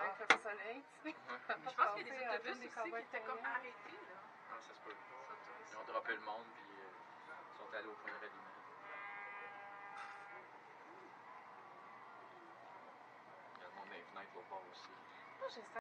il fait pas soleil, tu sais. Je pense qu'il y a des autobus aussi qui étaient comme arrêtés, là. Non, ça se peut. Ils ont droppé le monde, puis ils sont allés au point de ralliement. Il y a le monde dans les fenêtres l'autre bord aussi. Moi, j'essaie